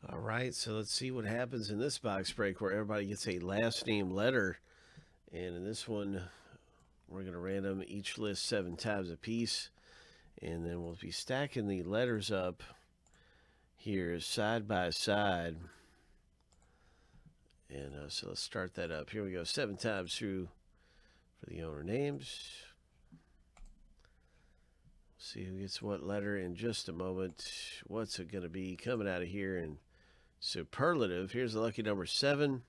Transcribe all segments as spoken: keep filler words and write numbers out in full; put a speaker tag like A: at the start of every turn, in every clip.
A: All right, so let's see what happens in this box break where everybody gets a last name letter. And in this one, we're going to random each list seven times a piece. And then we'll be stacking the letters up here side by side. And uh, so let's start that up. Here we go, seven times through for the owner names. See who gets what letter in just a moment. What's it going to be coming out of here in Superlative? Here's the lucky number seven.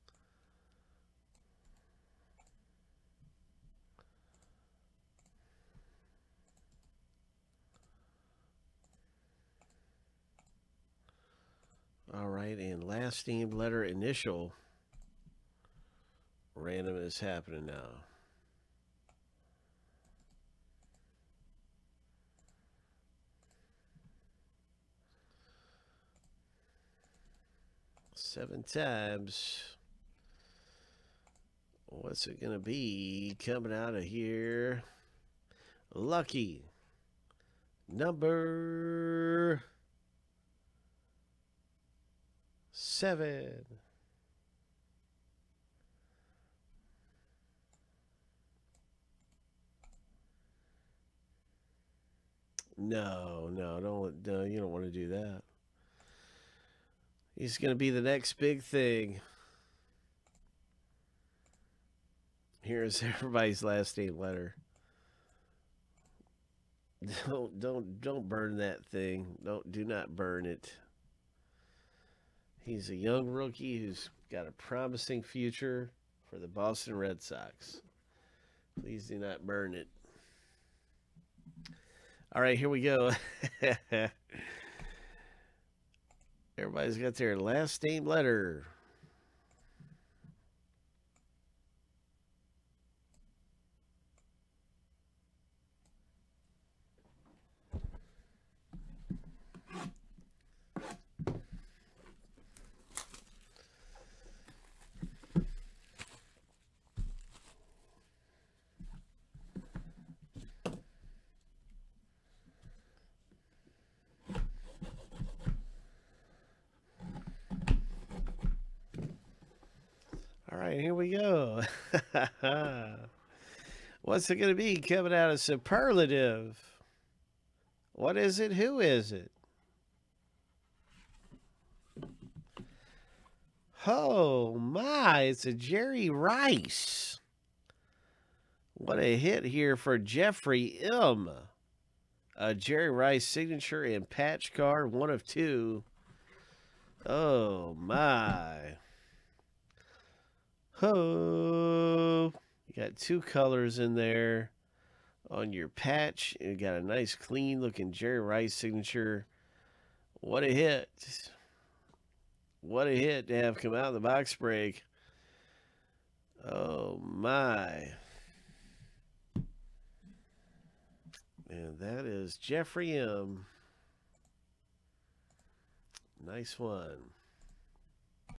A: All right, and last named letter initial. Random is happening now. Seven times. What's it going to be coming out of here? Lucky number seven. No, no, don't, no, you don't want to do that. He's going to be the next big thing. Here's everybody's last name letter. Don't, don't, don't burn that thing. Don't, do not burn it. He's a young rookie who's got a promising future for the Boston Red Sox. Please do not burn it. All right, here we go. Everybody's got their last name letter. All right, here we go. What's it going to be coming out of Superlative? What is it? Who is it? Oh, my. It's a Jerry Rice. What a hit here for Jeffrey M. A Jerry Rice signature and patch card, one of two. Oh, my. Oh, you got two colors in there on your patch. You got a nice, clean looking Jerry Rice signature. What a hit. What a hit to have come out of the box break. Oh, my. And that is Jeffrey M. Nice one.